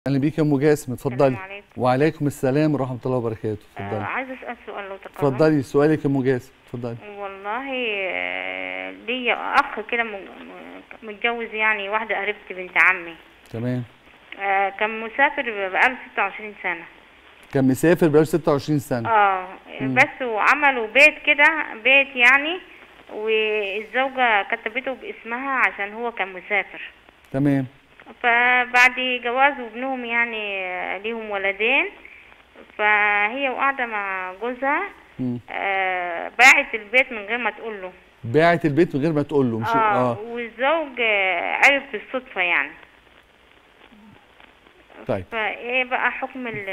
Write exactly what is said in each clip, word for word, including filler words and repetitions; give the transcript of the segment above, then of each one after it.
اهلا بيك يا ام جاسم، اتفضلي. السلام عليكم. وعليكم السلام ورحمه الله وبركاته. اتفضلي. آه عايزه اسال سؤال لو تكرم. اتفضلي سؤالك يا ام جاسم، اتفضلي. والله آه ليا اخ كده متجوز، يعني واحده قريبتي بنت عمي. تمام. آه كان مسافر بقاله ستة وعشرين سنه. كان مسافر بقاله ستة وعشرين سنه. اه مم. بس وعملوا بيت كده، بيت يعني، والزوجه كتبته باسمها عشان هو كان مسافر. تمام. فبعد جواز ابنهم يعني ليهم ولدين، فهي وقاعده مع جوزها آه باعت البيت من غير ما تقول له. باعت البيت من غير ما تقول له. مش اه, اه والزوج عرف بالصدفه يعني. طيب فايه بقى حكم ال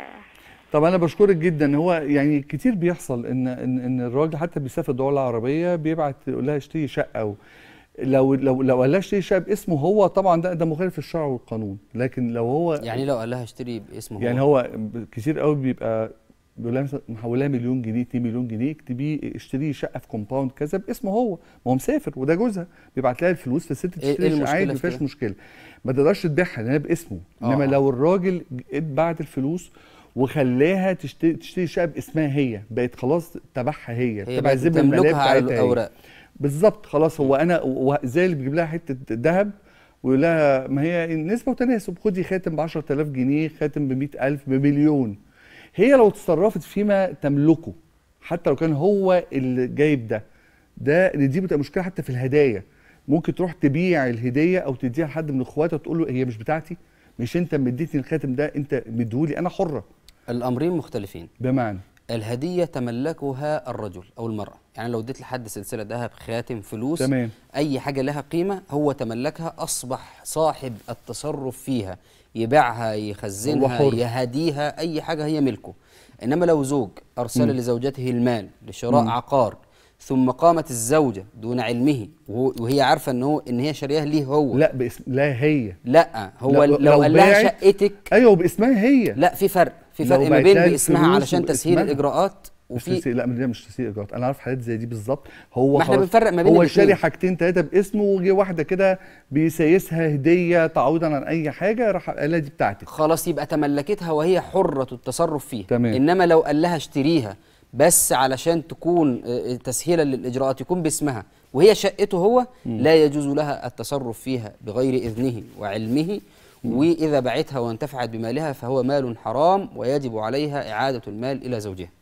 طب انا بشكرك جدا. هو يعني كتير بيحصل ان ان ان الراجل حتى بيسافر الدول العربيه بيبعت يقول لها اشتري شقه، و لو لو لو قال لها اشتري شقه باسمه هو، طبعا ده ده مخالف للشرع والقانون. لكن لو هو يعني لو قال لها اشتري باسمه يعني هو هو كتير قوي بيبقى بيقول لها مثلا محولها مليون جنيه اتنين مليون جنيه، اكتبي اشتري شقه في كومباوند كذا باسمه هو، ما هو مسافر وده جوزها بيبعت لها الفلوس، فالست تشتري شقه عادي ما فيهاش مشكله، ما تقدرش تبيعها لانها باسمه. انما آه. لو الراجل بعت الفلوس وخلاها تشتري تشتري شقه باسمها هي، بقت خلاص تبعها هي، هي تبع الذمه الماليه على بتاعتها الاوراق بالظبط. خلاص هو انا زي اللي بيجيب لها حته ذهب ويقول لها ما هي نسبه وتناسب، خدي خاتم ب عشرة آلاف جنيه، خاتم ب مئة ألف، بمليون. هي لو تصرفت فيما تملكه حتى لو كان هو اللي جايب ده ده دي بتبقى مشكله. حتى في الهدايا ممكن تروح تبيع الهديه او تديها لحد من اخواتها تقول له هي مش بتاعتي، مش انت مديتني الخاتم ده، انت مديهولي انا حره. الامرين مختلفين. بمعنى الهديه تملكها الرجل او المراه، يعني لو اديت لحد سلسله ذهب، خاتم، فلوس، تمام، اي حاجه لها قيمه هو تملكها، اصبح صاحب التصرف فيها، يبيعها، يخزنها، يهديها، اي حاجه هي ملكه. انما لو زوج ارسل م. لزوجته المال لشراء م. عقار، ثم قامت الزوجه دون علمه وهي عارفه ان هو ان هي شارياه ليه هو، لا باسم لا هي لا هو لو, لو قال لها شقتك، ايوه باسمها هي، لا في فرق في فرق ما بين باسمها علشان تسهيل الاجراءات وفي لا ده مش تسهيل اجراءات. انا عارف حاجات زي دي بالظبط. هو ما احنا بنفرق ما بين هو شاري حاجتين ثلاثه باسمه وجه واحده كده بيسيسها هديه تعويضا عن اي حاجه، راح قال لها دي بتاعتك، خلاص يبقى تملكتها وهي حره التصرف فيها. تمام. انما لو قال لها اشتريها بس علشان تكون تسهيلا للاجراءات يكون باسمها وهي شقته هو، م. لا يجوز لها التصرف فيها بغير اذنه وعلمه، م. واذا باعتها وانتفعت بمالها فهو مال حرام ويجب عليها اعاده المال الى زوجها.